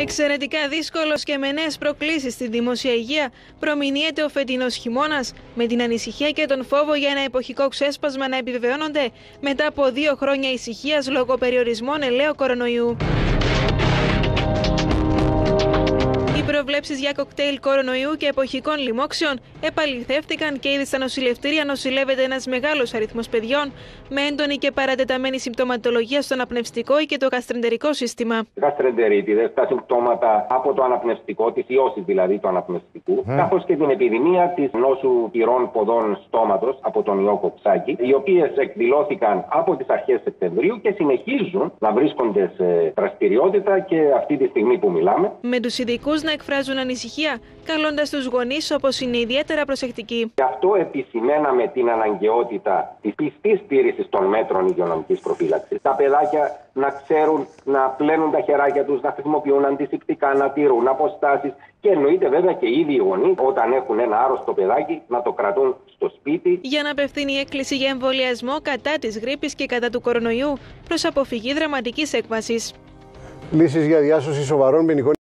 Εξαιρετικά δύσκολος και με νέες προκλήσεις στη δημόσια υγεία προμηνύεται ο φετινός χειμώνας, με την ανησυχία και τον φόβο για ένα εποχικό ξέσπασμα να επιβεβαιώνονται μετά από 2 χρόνια ησυχίας λόγω περιορισμών ελαίου κορονοϊού. Οι προβλέψεις για κοκτέιλ κορονοϊού και εποχικών λοιμόξεων επαληθεύτηκαν και ήδη στα νοσηλευτήρια νοσηλεύεται ένας μεγάλος αριθμός παιδιών με έντονη και παρατεταμένη συμπτωματολογία στο αναπνευστικό και το γαστρεντερικό σύστημα. Γαστρεντερίτιδες, τα συμπτώματα από το αναπνευστικό, τις ιώσεις δηλαδή του αναπνευστικού, καθώς και την επιδημία της νόσου πυρών ποδών στόματος από τον ιό κοψάκι, οι οποίες εκδηλώθηκαν από τις αρχές Σεπτεμβρίου και συνεχίζουν να βρίσκονται σε δραστηριότητα και αυτή τη στιγμή που μιλάμε. Με τους ειδικούς να εκφράζουν ανησυχία, καλώντας τους γονείς όπως είναι ιδιαίτερα προσεκτικοί. Γι' αυτό επισημαίναμε την αναγκαιότητα της πιστής τήρησης των μέτρων υγειονομικής προφύλαξης. Τα παιδάκια να ξέρουν να πλένουν τα χεράκια τους, να χρησιμοποιούν αντισηπτικά, να τηρούν αποστάσεις και εννοείται βέβαια και οι ίδιοι οι γονείς όταν έχουν ένα άρρωστο παιδάκι να το κρατούν στο σπίτι. Για να απευθύνει η έκκληση για εμβολιασμό κατά της γρίπης και κατά του κορονοϊού προς αποφυγή δραματικής έκβασης. Λύσεις για διάσωση σοβαρών ποινικών